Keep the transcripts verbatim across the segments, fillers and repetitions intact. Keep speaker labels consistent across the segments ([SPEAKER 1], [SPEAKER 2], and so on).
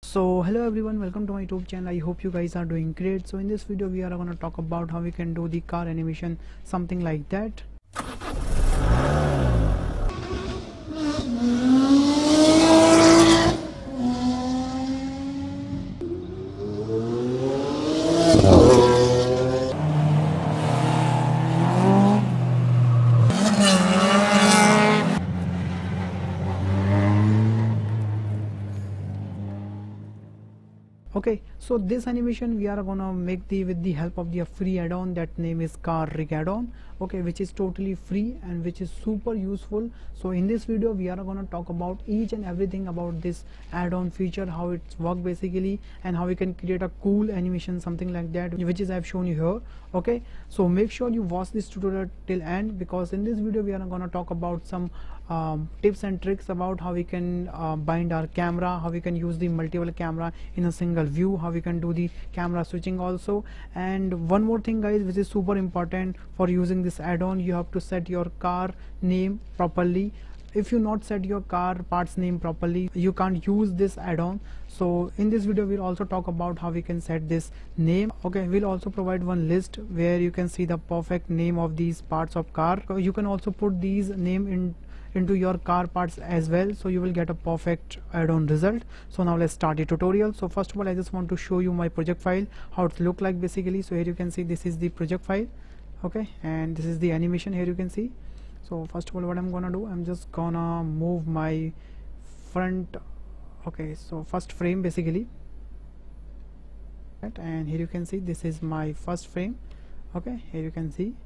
[SPEAKER 1] So hello everyone, welcome to my YouTube channel. I hope you guys are doing great. So in this video we are going to talk about how we can do the car animation, something like that. Okay, so this animation we are gonna make the with the help of the free add-on that name is Car Rig add-on, okay, which is totally free and which is super useful. So in this video we are gonna talk about each and everything about this add-on feature, how it's work basically, and how we can create a cool animation, something like that, which is I've shown you here. Okay, so make sure you watch this tutorial till end, because in this video we are gonna talk about some um, tips and tricks about how we can uh, bind our camera, how we can use the multiple camera in a single view, how we can do the camera switching also. And one more thing guys, which is super important for using this add-on, you have to set your car name properly. If you not set your car parts name properly, you can't use this add-on. So in this video we'll also talk about how we can set this name. Okay, we'll also provide one list where you can see the perfect name of these parts of car. You can also put these name in into your car parts as well, so you will get a perfect add-on result. So now let's start the tutorial. So first of all I just want to show you my project file, how it look like basically. So here you can see this is the project file, okay, and this is the animation. Here you can see. So first of all what I'm gonna do, I'm just gonna move my front, okay, so first frame basically, and here you can see this is my first frame, okay, here you can see,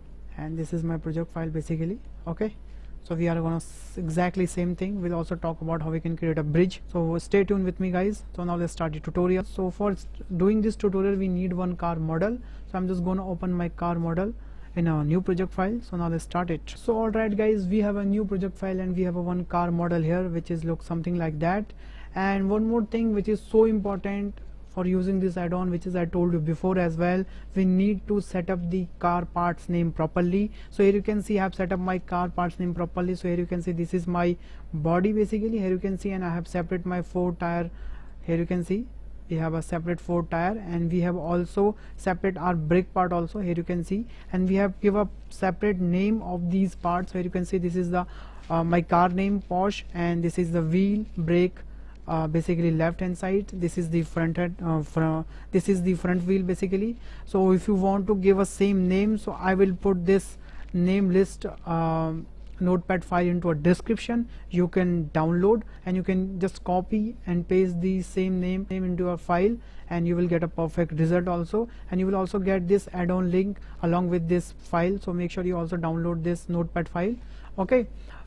[SPEAKER 1] and this is my project file basically. Okay, so we are gonna exactly same thing. We'll also talk about how we can create a bridge, so stay tuned with me guys. So now let's start the tutorial. So for doing this tutorial we need one car model, so I'm just gonna open my car model in a new project file. So now let's start it. So alright guys, we have a new project file and we have a one car model here, which is look something like that. And one more thing which is so important for using this add-on, which is I told you before as well, we need to set up the car parts name properly. So here you can see I have set up my car parts name properly. So here you can see this is my body basically. Here you can see, and I have separate my four tire. Here you can see we have a separate four tire, and we have also separate our brake part also. Here you can see, and we have give a separate name of these parts. So here you can see this is the uh, my car name Porsche, and this is the wheel, brake, Uh, basically left hand side, this is the front head, uh, front, this is the front wheel basically. So if you want to give a same name, so I will put this name list um, notepad file into a description. You can download and you can just copy and paste the same name, name into a file, and you will get a perfect result also. And you will also get this add-on link along with this file, so make sure you also download this notepad file. Okay,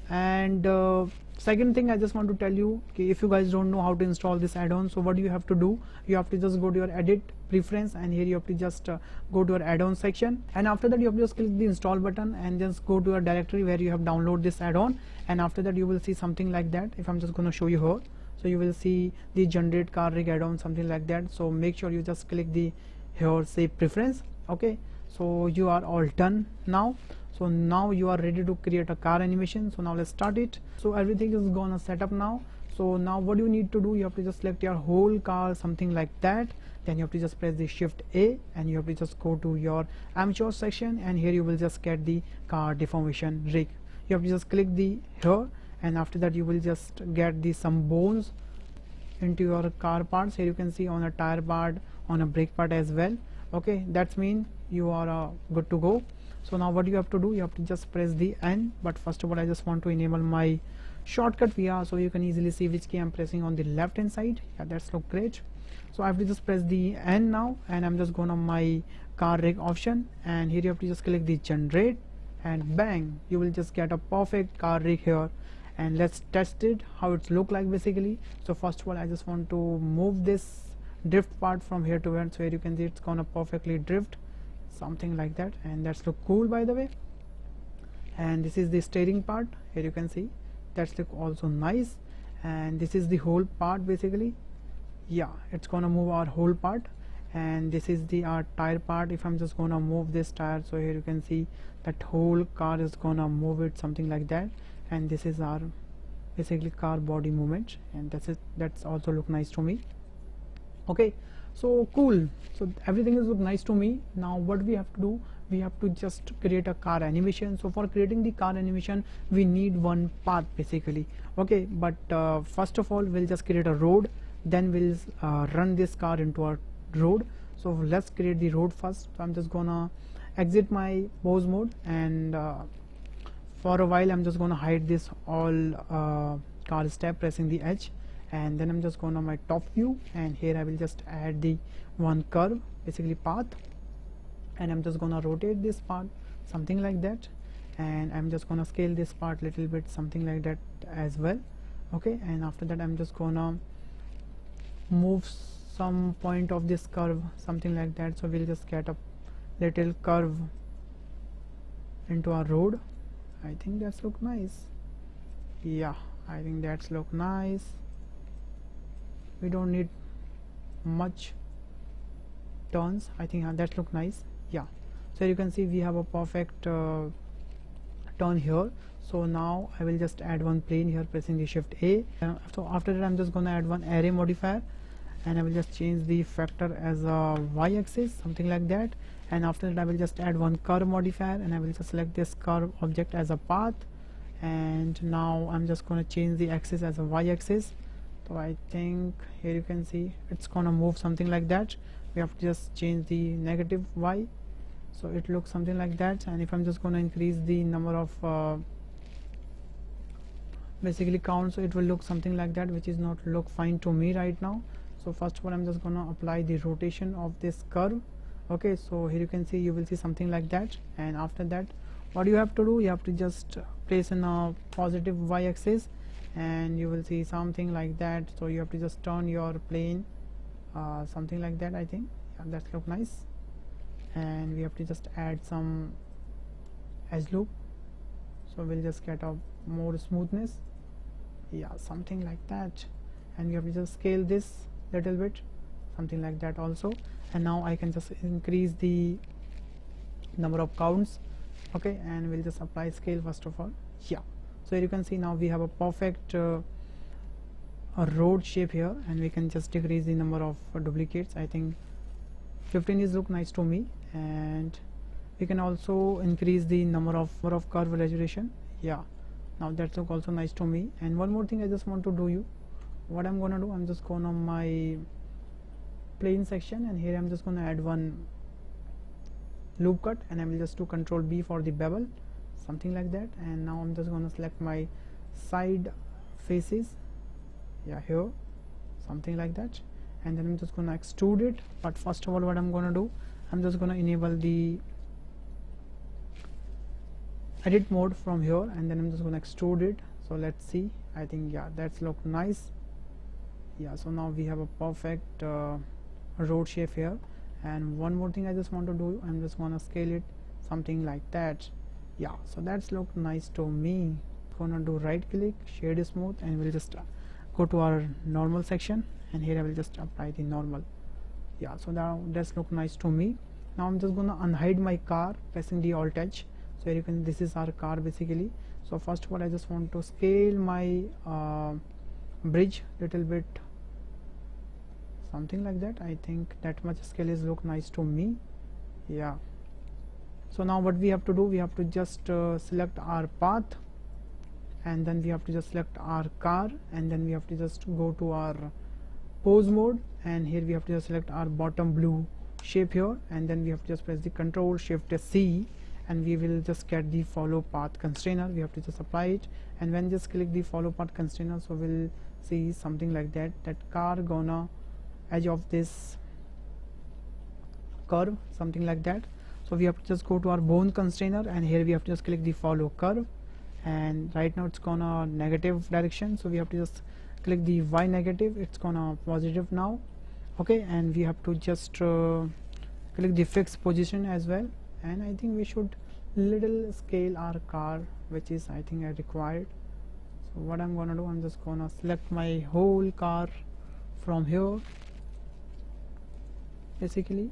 [SPEAKER 1] and uh, second thing I just want to tell you, okay, if you guys don't know how to install this add-on, so what do you have to do, you have to just go to your edit preference, and here you have to just uh, go to your add-on section, and after that you have to just click the install button and just go to your directory where you have download this add-on. And after that you will see something like that. If I'm just going to show you here, so you will see the generate car rig add-on, something like that. So make sure you just click the here save preference. Okay, so you are all done now. So now you are ready to create a car animation. So now let's start it. So everything is gonna set up now. So now what you need to do, you have to just select your whole car, something like that. Then you have to just press the shift A, and you have to just go to your amateur section, and here you will just get the car deformation rig. You have to just click the here, and after that you will just get the some bones into your car parts. Here you can see on a tire part, on a brake part as well. Okay, that's mean you are uh, good to go. So now what you have to do, you have to just press the N, but first of all I just want to enable my shortcut V R, so you can easily see which key I'm pressing on the left hand side. Yeah, that's look great. So I have to just press the N now, and I'm just going on my car rig option, and here you have to just click the generate, and bang, you will just get a perfect car rig here. And let's test it how it's look like basically. So first of all I just want to move this drift part from here to here. So here you can see it's gonna perfectly drift, something like that, and that's look cool by the way. And this is the steering part. Here you can see that's look also nice, and this is the whole part basically. Yeah, it's gonna move our whole part. And this is the our tire part. If I'm just gonna move this tire, so here you can see that whole car is gonna move it, something like that. And this is our basically car body movement, and that's it. That's also look nice to me. Okay, so cool. So everything is look nice to me. Now what we have to do, we have to just create a car animation. So for creating the car animation, we need one path basically. Okay, but uh, first of all we'll just create a road, then we'll uh, run this car into a road. So let's create the road first. So I'm just gonna exit my pose mode, and uh, for a while I'm just gonna hide this all uh, car step pressing the edge, and then I'm just going on my top view, and here I will just add the one curve, basically path, and I'm just gonna rotate this part something like that, and I'm just gonna scale this part little bit something like that as well. Okay, and after that I'm just gonna move some point of this curve something like that. So we'll just get a little curve into our road. I think that's look nice. Yeah, I think that's look nice. We don't need much turns. I think uh, that look nice. Yeah, so you can see we have a perfect uh, turn here. So now I will just add one plane here pressing the shift A. Uh, so after that I'm just gonna add one array modifier, and I will just change the factor as a y-axis something like that, and after that I will just add one curve modifier, and I will just select this curve object as a path, and now I'm just gonna change the axis as a y-axis. So I think here you can see it's gonna move something like that. We have to just change the negative y, so it looks something like that. And if I'm just gonna increase the number of uh, basically count, so it will look something like that, which is not look fine to me right now. So first of all I'm just gonna apply the rotation of this curve. Okay, so here you can see you will see something like that, and after that what you have to do, you have to just place in a positive y-axis, and you will see something like that. So you have to just turn your plane uh, something like that. I think yeah, that look nice, and we have to just add some edge loop, so we'll just get a more smoothness, yeah, something like that, and we have to just scale this little bit something like that also. And now I can just increase the number of counts. Okay, and we'll just apply scale first of all. Yeah, so you can see now we have a perfect uh, a road shape here, and we can just decrease the number of uh, duplicates. I think fifteen is look nice to me, and we can also increase the number of number of curve resolution. Yeah, now that look also nice to me. And one more thing I just want to do you, what I'm gonna do, I'm just going on my plane section, and here I'm just gonna add one loop cut, and I will just do control B for the bevel something like that. And now I'm just gonna select my side faces, yeah, here something like that, and then I'm just gonna extrude it. But first of all what I'm gonna do, I'm just gonna enable the edit mode from here, and then I'm just gonna extrude it. So let's see, I think yeah, that's look nice. Yeah, so now we have a perfect uh, road shape here. And one more thing I just want to do, I'm just gonna scale it something like that. Yeah, so that's look nice to me. Gonna do right click, shade smooth, and we'll just uh, go to our normal section, and here I will just apply the normal. Yeah, so now that's look nice to me. Now I'm just gonna unhide my car pressing the alt edge. So here you can, this is our car basically. So first of all I just want to scale my uh, bridge little bit something like that. I think that much scale is look nice to me. Yeah, so now what we have to do, we have to just uh, select our path, and then we have to just select our car, and then we have to just go to our pose mode, and here we have to just select our bottom blue shape here, and then we have to just press the control shift C, and we will just get the follow path constrainer. We have to just apply it, and when just click the follow path constrainer, so we'll see something like that, that car gonna edge of this curve something like that. So we have to just go to our bone constrainer, and here we have to just click the follow curve, and right now it's gonna negative direction, so we have to just click the y negative, it's gonna positive now. Okay, and we have to just uh, click the fixed position as well, and I think we should little scale our car, which is I think I required. So what I'm gonna do, I'm just gonna select my whole car from here basically,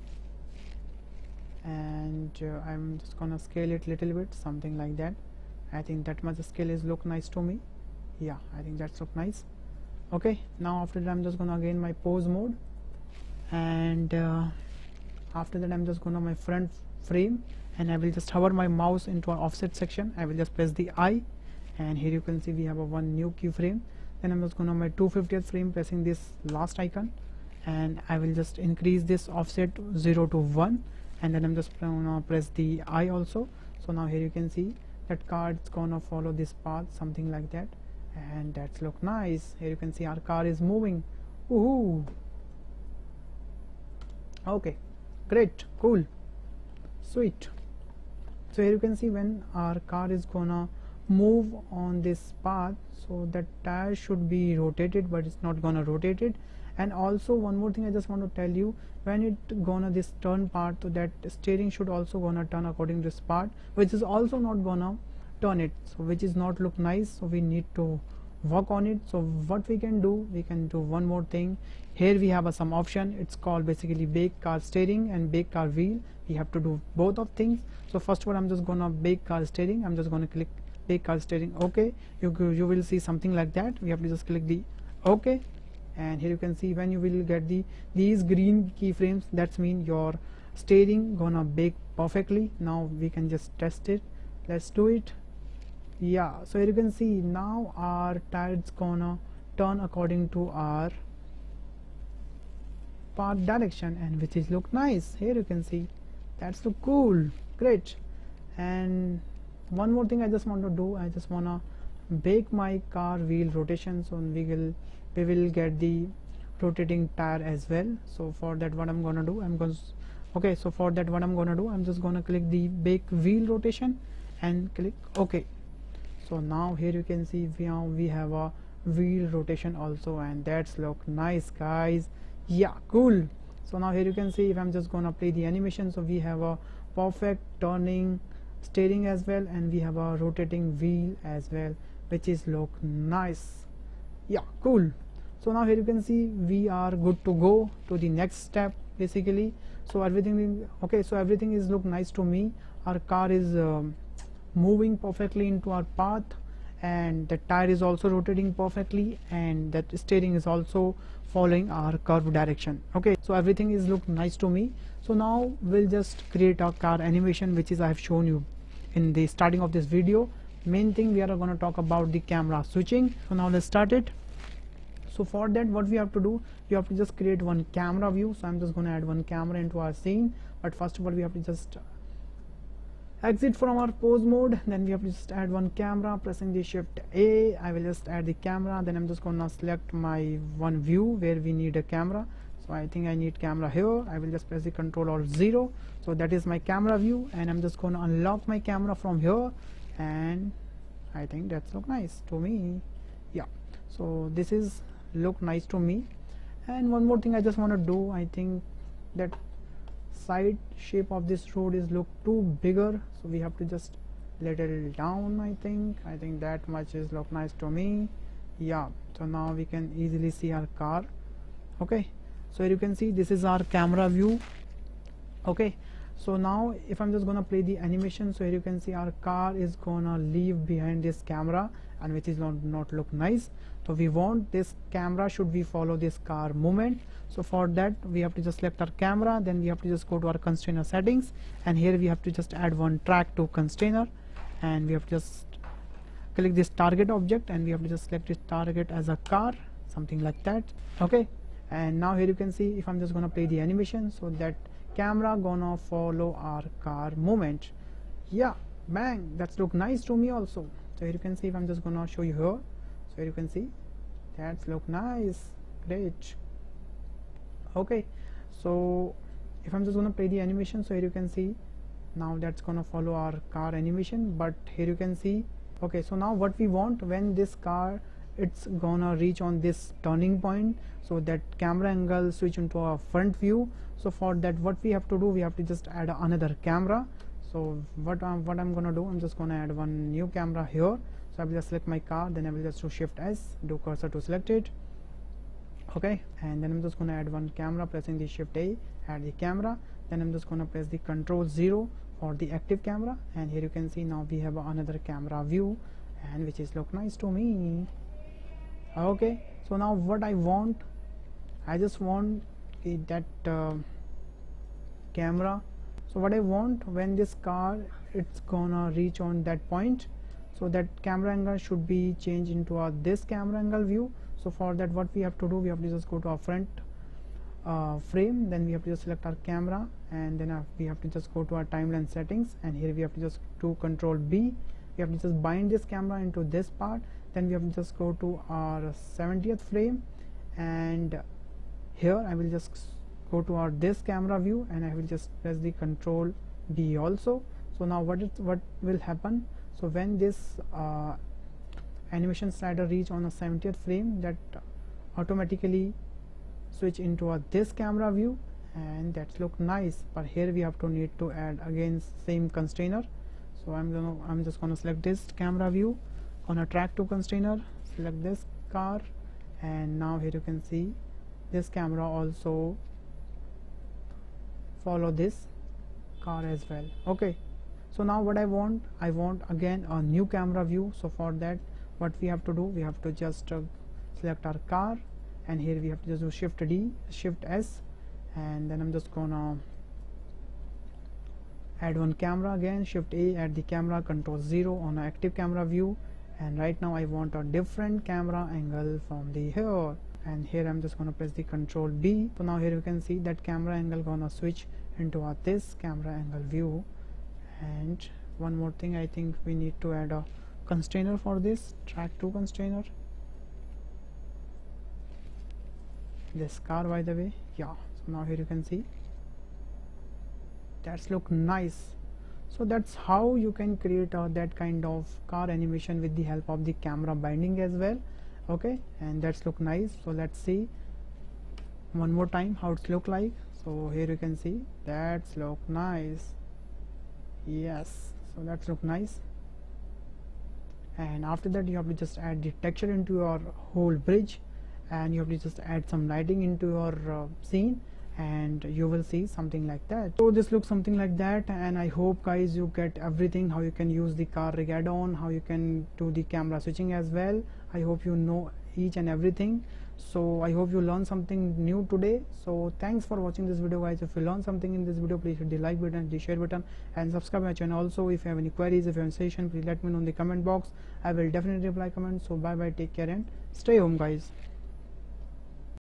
[SPEAKER 1] and uh, I'm just gonna scale it little bit something like that. I think that much scale is look nice to me. Yeah, I think that's look nice. Okay, now after that I'm just gonna again my pose mode, and uh, after that I'm just gonna my front frame, and I will just hover my mouse into our offset section. I will just press the I, and here you can see we have a one new keyframe. Then I'm just gonna my two hundred fiftieth frame, pressing this last icon, and I will just increase this offset zero to one, and then I'm just gonna press the I also. So now here you can see that car is gonna follow this path, something like that, and that's look nice. Here you can see our car is moving. Woohoo! Okay, great, cool, sweet. So here you can see when our car is gonna move on this path, so that tire should be rotated, but it's not gonna rotate it. And also one more thing I just want to tell you, when it gonna this turn part, so that steering should also gonna turn according to this part, which is also not gonna turn it, so which is not look nice. So we need to work on it. So what we can do, we can do one more thing. Here we have a some option, it's called basically bake car steering and bake car wheel. We have to do both of things. So first of all I'm just gonna bake car steering. I'm just gonna click bake car steering. Okay, you you will see something like that. We have to just click the OK, and here you can see when you will get the these green keyframes, that's mean your steering gonna bake perfectly. Now we can just test it. Let's do it. Yeah, so here you can see now our tire is gonna turn according to our path direction, and which is look nice. Here you can see that's so cool, great. And one more thing I just want to do, I just wanna bake my car wheel rotation, so we will we will get the rotating tire as well. So for that what I'm gonna do, I'm going okay so for that what I'm gonna do, I'm just gonna click the bake wheel rotation and click OK. So now here you can see we have, we have a wheel rotation also, and that's look nice, guys. Yeah, cool. So now here you can see if I'm just gonna play the animation, so we have a perfect turning steering as well, and we have a rotating wheel as well, which is look nice. Yeah, cool. So now here you can see we are good to go to the next step basically. So everything okay, so everything is look nice to me. Our car is um, moving perfectly into our path, and the tire is also rotating perfectly, and that steering is also following our curve direction. Okay, so everything is look nice to me. So now we'll just create a car animation, which is I have shown you in the starting of this video. Main thing we are going to talk about the camera switching. So now let's start it. So for that what we have to do, we have to just create one camera view. So I'm just going to add one camera into our scene, but first of all we have to just exit from our pose mode. Then we have to just add one camera, pressing the shift A. I will just add the camera. Then I'm just gonna select my one view where we need a camera. So I think I need camera here. I will just press the control or zero. So that is my camera view, and I'm just gonna unlock my camera from here, and I think that's look nice to me. Yeah, so this is look nice to me. And one more thing I just want to do, I think that side shape of this road is look too bigger, so we have to just let it down. I think I think that much is look nice to me. Yeah, so now we can easily see our car. Okay, so here you can see this is our camera view. Okay, so now if I'm just gonna play the animation, so here you can see our car is gonna leave behind this camera, and which is not not look nice. So we want this camera should we follow this car movement. So for that we have to just select our camera, then we have to just go to our constrainer settings, and here we have to just add one track to constrainer, and we have to just click this target object, and we have to just select this target as a car, something like that. Okay, and now here you can see if I'm just gonna play the animation, so that camera gonna follow our car movement. Yeah, bang, that's look nice to me also. So here you can see if I'm just gonna show you here, so here you can see that's look nice, great. Okay, so if I'm just gonna play the animation, so here you can see now that's gonna follow our car animation. But here you can see, okay, so now what we want, when this car it's gonna reach on this turning point, so that camera angle switch into a front view. So for that what we have to do, we have to just add another camera. So what I'm, what I'm gonna do, I'm just gonna add one new camera here. So I will just select my car, then I will just do shift S, do cursor to select it. Okay, and then I'm just gonna add one camera, pressing the shift A, add the camera. Then I'm just gonna press the control zero for the active camera, and here you can see now we have another camera view, and which is look nice to me. Okay, so now what I want, I just want okay, that uh, camera. So what I want, when this car it's gonna reach on that point, so that camera angle should be changed into a this camera angle view. So for that, what we have to do, we have to just go to our front uh, frame, then we have to just select our camera, and then uh, we have to just go to our timeline settings, and here we have to just do control B. We have to just bind this camera into this part, then we have to just go to our seventieth frame, and here I will just go to our this camera view, and I will just press the control B also. So now what is what will happen, so when this uh, animation slider reach on the seventieth frame, that automatically switch into a this camera view, and that's look nice. But here we have to need to add again same constrainer. So I'm gonna I'm just gonna select this camera view, gonna track to constrainer, select this car, and now here you can see this camera also follow this car as well. Okay, so now what I want, I want again a new camera view. So for that, what we have to do, we have to just uh, select our car, and here we have to just do shift D, shift S, and then I'm just gonna add one camera again, shift A, add the camera, control zero on an active camera view, and right now I want a different camera angle from the here, and here I'm just gonna press the control B. So now here you can see that camera angle gonna switch into a this camera angle view. And one more thing, I think we need to add a constrainer for this, track to constrainer, this car by the way. Yeah, so now here you can see that's look nice. So that's how you can create uh, that kind of car animation with the help of the camera binding as well. Okay, and that's look nice. So let's see one more time how it's look like. So here you can see that's look nice. Yes, so that's look nice. And after that, you have to just add the texture into your whole bridge, and you have to just add some lighting into your uh, scene, and you will see something like that. So this looks something like that, and I hope guys you get everything, how you can use the car rig add-on, how you can do the camera switching as well. I hope you know each and everything. So I hope you learned something new today. So thanks for watching this video guys. If you learned something in this video, please hit the like button, the share button, and subscribe my channel. Also, if you have any queries, if you have any suggestion, please let me know in the comment box. I will definitely reply comments. So bye bye, take care, and stay home guys.